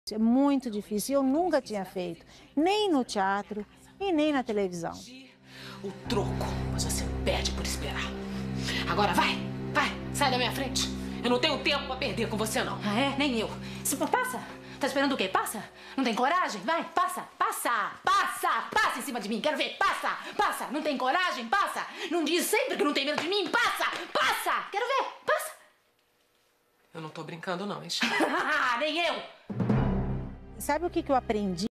É muito difícil, eu nunca tinha feito, nem no teatro e nem na televisão. O troco, mas você perde por esperar. Agora vai, sai da minha frente. Eu não tenho tempo pra perder com você, não. Ah, é? Nem eu. Passa. Tá esperando o quê? Passa. Não tem coragem? Vai, passa. Passa em cima de mim. Quero ver. Passa. Não tem coragem? Passa. Não diz sempre que não tem medo de mim? Passa. Quero ver. Passa. Eu não tô brincando, não, hein? Nem eu. Sabe o que eu aprendi?